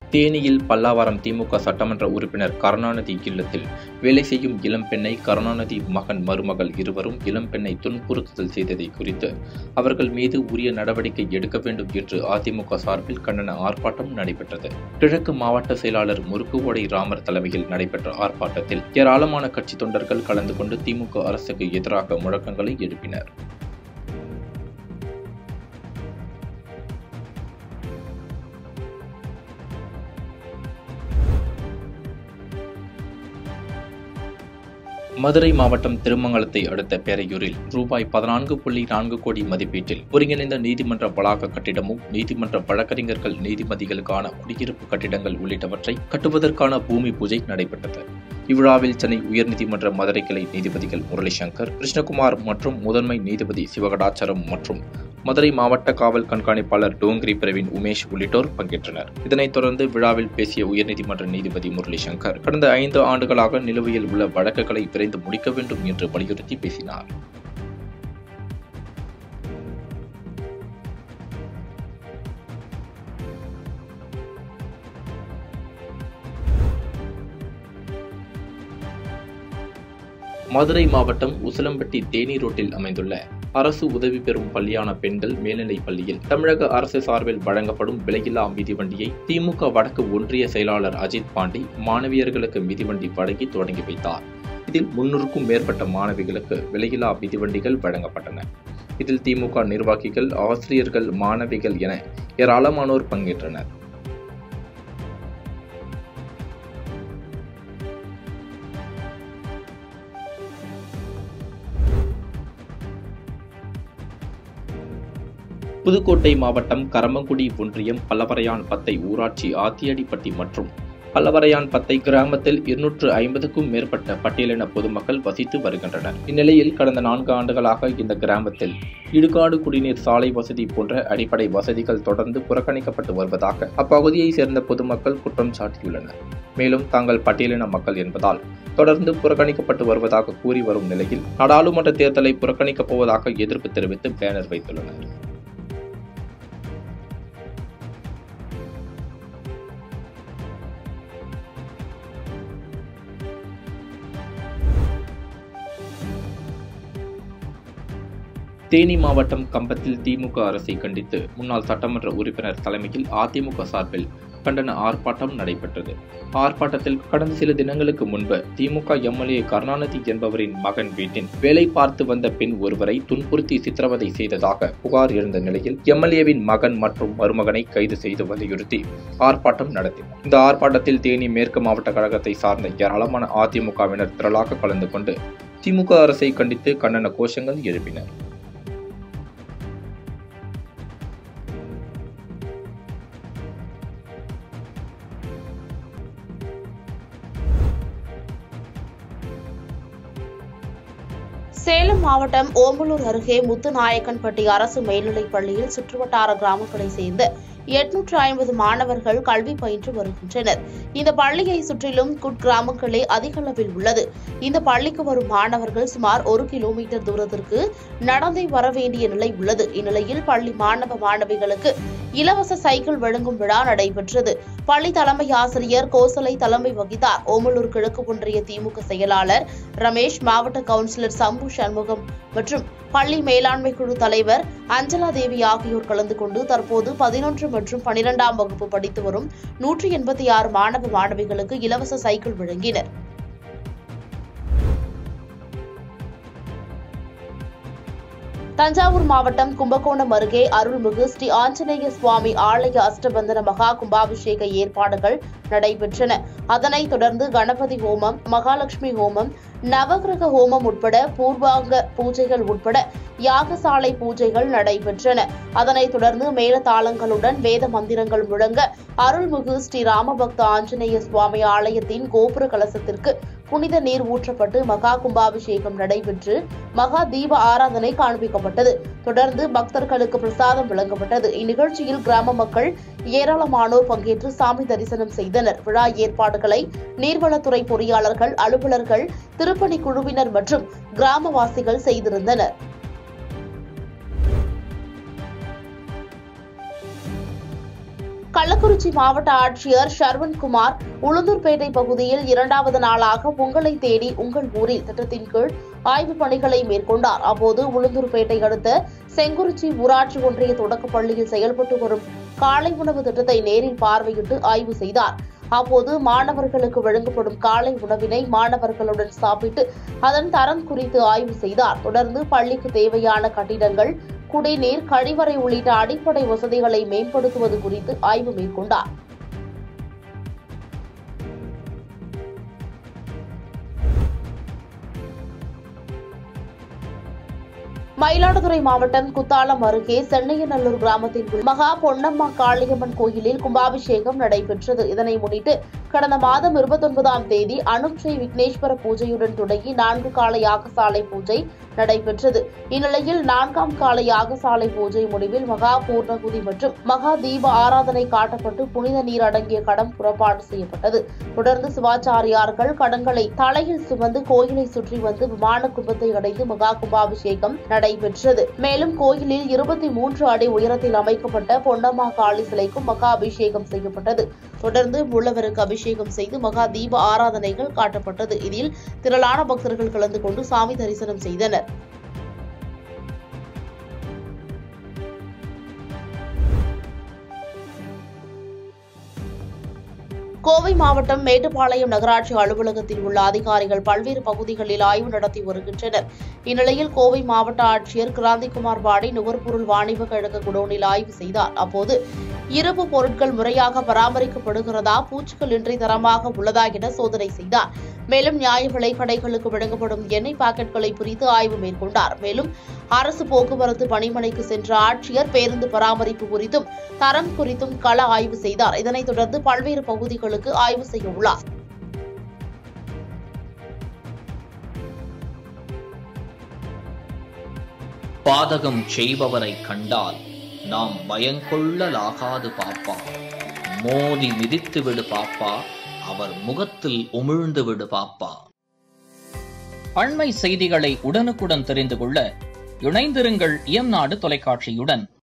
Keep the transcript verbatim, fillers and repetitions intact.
தேனியில் பல்லாவரம் திமுக சட்டமன்ற உறுப்பினர் கருணாநிதி இல்லத்தில் வேலை செய்யும் இளம்பெண்ணை கருணாநிதி மகன் மருமகள் இருவரும் இளம்பெண்ணை துன்புறுத்தல் செய்ததை குறித்து அவர்கள் மீது உரிய நடவடிக்கை எடுக்க வேண்டும் என்று அதிமுக சார்பில் கண்டன ஆர்ப்பாட்டம் நடைபெற்றது. கிழக்கு மாவட்ட செயலாளர் முறுக்குவோடை ராமர் தலைமையில் நடைபெற்ற ஆர்ப்பாட்டத்தில் ஏராளமான கட்சி தொண்டர்கள் கலந்து கொண்டு திமுக அரசுக்கு எதிராக முழக்கங்களை எழுப்பினர். மதுரை மாவட்டம் திருமங்கலத்தை அடுத்த பேரையூரில் ரூபாய் பதினான்கு புள்ளி நான்கு கோடி மதிப்பீட்டில் ஒருங்கிணைந்த நீதிமன்ற வளாக கட்டிடமும் நீதிமன்ற வழக்கறிஞர்கள் நீதிபதிகளுக்கான குடியிருப்பு கட்டிடங்கள் உள்ளிட்டவற்றை கட்டுவதற்கான பூமி பூஜை நடைபெற்றது. இவ்விழாவில் சென்னை உயர்நீதிமன்ற மதுரை கிளை நீதிபதிகள் முரளிசங்கர், கிருஷ்ணகுமார் மற்றும் முதன்மை நீதிபதி சிவகடாச்சரம் மற்றும் மதுரை மாவட்ட காவல் கண்காணிப்பாளர் டோங்கிரி பிரவீன் உமேஷ் உள்ளிட்டோர் பங்கேற்றனர். இதனைத் தொடர்ந்து விழாவில் பேசிய உயர்நீதிமன்ற நீதிபதி முரளிசங்கர் கடந்த ஐந்து ஆண்டுகளாக நிலுவையில் உள்ள வழக்குகளை விரைந்து முடிக்க வேண்டும் என்று வலியுறுத்தி பேசினார். மதுரை மாவட்டம் உசிலம்பட்டி தேனி ரோட்டில் அமைந்துள்ள அரசு உதவி பெறும் பள்ளியான பெண்கள் மேல்நிலைப் பள்ளியில் தமிழக அரசு சார்பில் வழங்கப்படும் விலையில்லா மிதிவண்டியை திமுக வடக்கு ஒன்றிய செயலாளர் அஜித் பாண்டி மாணவியர்களுக்கு மிதிவண்டி வழங்கி தொடங்கி வைத்தார். இதில் முன்னூறுக்கும் மேற்பட்ட மாணவிகளுக்கு விலையில்லா மிதிவண்டிகள் வழங்கப்பட்டன. இதில் திமுக நிர்வாகிகள், ஆசிரியர்கள், மாணவிகள் என ஏராளமானோர் பங்கேற்றனர். புதுக்கோட்டை மாவட்டம் கரம்பக்குடி ஒன்றியம் பல்லவரையான் பத்தை ஊராட்சி ஆத்தியடிப்பட்டி மற்றும் பல்லவரையான் பத்தை கிராமத்தில் இருநூற்று ஐம்பதுக்கும் மேற்பட்ட பட்டியலின பொதுமக்கள் வசித்து வருகின்றனர். இந்நிலையில் கடந்த நான்கு ஆண்டுகளாக இந்த கிராமத்தில் இடுகாடு குடிநீர், சாலை வசதி போன்ற அடிப்படை வசதிகள் தொடர்ந்து புறக்கணிக்கப்பட்டு வருவதாக அப்பகுதியை சேர்ந்த பொதுமக்கள் குற்றம் சாட்டியுள்ளனர். மேலும் தாங்கள் பட்டியலின மக்கள் என்பதால் தொடர்ந்து புறக்கணிக்கப்பட்டு வருவதாக கூறி வரும் நிலையில் நாடாளுமன்ற தேர்தலை புறக்கணிக்கப் போவதாக எதிர்ப்பு தெரிவித்து பேனர் வைத்துள்ளனர். தேனி மாவட்டம் கம்பத்தில் திமுக அரசை கண்டித்து முன்னாள் சட்டமன்ற உறுப்பினர் தலைமையில் அதிமுக சார்பில் கண்டன ஆர்ப்பாட்டம் நடைபெற்றது. ஆர்ப்பாட்டத்தில் கடந்த சில தினங்களுக்கு முன்பு திமுக எம்எல்ஏ கருணாநிதி என்பவரின் மகன் வீட்டின் வேலை பார்த்து வந்த பெண் ஒருவரை துன்புறுத்தி சித்திரவதை செய்ததாக புகார் எழுந்த நிலையில் எம்எல்ஏவின் மகன் மற்றும் மருமகனை கைது செய்து வலியுறுத்தி ஆர்ப்பாட்டம் நடத்தினர். இந்த ஆர்ப்பாட்டத்தில் தேனி மேற்கு மாவட்ட கழகத்தை சார்ந்த ஏராளமான அதிமுகவினர் திரளாக கலந்து கொண்டு திமுக அரசை கண்டித்து கண்டன கோஷங்கள் எழுப்பினர். சேலம் மாவட்டம் ஓமலூர் அருகே முத்துநாயக்கன்பட்டி அரசு மேல்நிலைப் பள்ளியில் சுற்றுவட்டார கிராமங்களைச் சேர்ந்த எட்நூற்று ஐம்பது மாணவர்கள் கல்வி பயின்று வருகின்றனர். இந்த பள்ளியை சுற்றிலும் குட்கிராமங்களே அதிக அளவில் உள்ளது. இந்த பள்ளிக்கு வரும் மாணவர்கள் சுமார் ஒரு கிலோமீட்டர் தூரத்திற்கு நடந்தே வர வேண்டிய நிலை உள்ளது. இந்நிலையில் பள்ளி மாணவ மாணவிகளுக்கு இலவச சைக்கிள் வழங்கும் விழா நடைபெற்றது. பள்ளி தலைமை ஆசிரியர் கோசலை தலைமை வகித்தார். ஓமலூர் கிழக்கு ஒன்றிய திமுக செயலாளர் ரமேஷ், மாவட்ட கவுன்சிலர் சம்பு சண்முகம் மற்றும் பள்ளி மேலாண்மை குழு தலைவர் அஞ்சலா தேவி ஆகியோர் கலந்து கொண்டு தற்போது பதினொன்று மற்றும் பனிரெண்டாம் வகுப்பு படித்து வரும் நூற்றி எண்பத்தி ஆறு மாணவ மாணவிகளுக்கு இலவச சைக்கிள் வழங்கினர். தஞ்சாவூர் மாவட்டம் கும்பகோணம் அருகே அருள்மிகு ஸ்ரீ ஆஞ்சநேய சுவாமி ஆலய அஷ்டபந்தன மகா கும்பாபிஷேக ஏற்பாடுகள் நடைபெற்றன. அதனைத் தொடர்ந்து கணபதி ஹோமம், மகாலட்சுமி ஹோமம், நவகிரக ஹோமம் உட்பட பூர்வாங்க பூஜைகள் உட்பட யாகசாலை பூஜைகள் நடைபெற்றன. அதனைத் தொடர்ந்து மேளதாளங்களுடன் வேத மந்திரங்கள் முழங்க அருள்மிகு ஸ்ரீ ராமபக்த ஆஞ்சநேய சுவாமி ஆலயத்தின் கோபுர கலசத்திற்கு புனித நீர் ஊற்றப்பட்டு மகா கும்பாபிஷேகம் நடைபெற்று மகா தீப ஆராதனை காண்பிக்கப்பட்டது. தொடர்ந்து பக்தர்களுக்கு பிரசாதம் வழங்கப்பட்டது. இந்நிகழ்ச்சியில் கிராம மக்கள் ஏராளமானோர் பங்கேற்று சாமி தரிசனம் செய்தனர். விழா ஏற்பாடுகளை நீர்வளத்துறை பொறியாளர்கள், அலுவலர்கள், திருப்பணி குழுவினர் மற்றும் கிராமவாசிகள் செய்திருந்தனர். கள்ளக்குறிச்சி மாவட்ட ஆட்சியர் ஷர்வன்குமார் உளுந்தூர்பேட்டை பகுதியில் இரண்டாவது நாளாக உங்களை தேடி உங்கள் ஊரில் திட்டத்தின் கீழ் ஆய்வுப் பணிகளை மேற்கொண்டார். அப்போது உளுந்தூர்பேட்டை அடுத்த செங்குறிச்சி ஊராட்சி ஒன்றிய தொடக்கப் பள்ளியில் செயல்பட்டு வரும் காலை உணவு திட்டத்தை நேரில் பார்வையிட்டு ஆய்வு செய்தார். அப்போது மாணவர்களுக்கு வழங்கப்படும் காலை உணவினை மாணவர்களுடன் சாப்பிட்டு அதன் தரம் குறித்து ஆய்வு செய்தார். தொடர்ந்து பள்ளிக்கு தேவையான கட்டிடங்கள், குடிநீர், கழிவறை உள்ளிட்ட அடிப்படை வசதிகளை மேம்படுத்துவது குறித்து ஆய்வு மேற்கொண்டார். மயிலாடுதுறை மாவட்டம் குத்தாலம் அருகே சென்னையநல்லூர் கிராமத்தில் உள்ள மகா பொன்னம்மா காளியம்மன் கோயிலில் கும்பாபிஷேகம் நடைபெற்றது. இதனை முன்னிட்டு கடந்த மாதம் இருபத்தி ஒன்பதாம் தேதி அனுட்சை விக்னேஸ்வர பூஜையுடன் தொடங்கி நான்கு கால யாகசாலை பூஜை நடைபெற்றது. இந்நிலையில் நான்காம் கால யாகசாலை பூஜை முடிவில் மகா பூர்ணகுதி மற்றும் மகா தீப ஆராதனை காட்டப்பட்டு புனித நீர் அடங்கிய கடம் புறப்பாடு செய்யப்பட்டது. தொடர்ந்து சிவாச்சாரியார்கள் கடங்களை தலையில் சுமந்து கோயிலை சுற்றி வந்து விமான கும்பத்தை அடைந்து மகா கும்பாபிஷேகம் நடைபெற்றது. மேலும் கோயிலில் இருபத்தி மூன்று அடி உயரத்தில் அமைக்கப்பட்ட பொன்னம்மா காளி சிலைக்கும் மகா அபிஷேகம் செய்யப்பட்டது. தொடர்ந்து மூலவருக்கு அபிஷேகம் செய்து மகா தீப ஆராதனைகள் காட்டப்பட்டது. இதில் திரளான பக்தர்கள் கலந்து கொண்டு சாமி தரிசனம் செய்தனர். கோவை மாவட்டம் மேட்டுப்பாளையம் நகராட்சி அலுவலகத்தில் உள்ள அதிகாரிகள் பல்வேறு பகுதிகளில் ஆய்வு நடத்தி வருகின்றனர். இந்நிலையில் கோவை மாவட்ட ஆட்சியர் கிராந்திகுமார் பாடி நுகர்பொருள் வாணிப கழக குடோனில் ஆய்வு செய்தார். அப்போது இருப்பு பொருட்கள் முறையாக பராமரிக்கப்படுகிறதா, பூச்சிகள் இன்றி தரமாக உள்ளதா என சோதனை செய்தார். மேலும் நியாய விலை கடைகளுக்கு வழங்கப்படும் எண்ணெய் பாக்கெட்களை குறித்து ஆய்வு மேற்கொண்டார். மேலும் அரசு போக்குவரத்து பணிமனைக்கு சென்ற ஆட்சியர் பேருந்து பராமரிப்பு குறித்தும் தரம் குறித்தும் கள ஆய்வு செய்தார். இதனைத் தொடர்ந்து பல்வேறு பகுதிகளுக்கு ஆய்வு செய்ய உள்ளார். பாதகம் செய்பவரை கண்டால் நாம் பயங்கொள்ளலாகாது பாப்பா, மோதி மிதித்து விடு பாப்பா, அவர் முகத்தில் உமிழ்ந்து விடு பாப்பா. அண்மை செய்திகளை உடனுக்குடன் தெரிந்து கொள்ள இணைந்திருங்கள் இயம்நாடு தொலைக்காட்சியுடன்.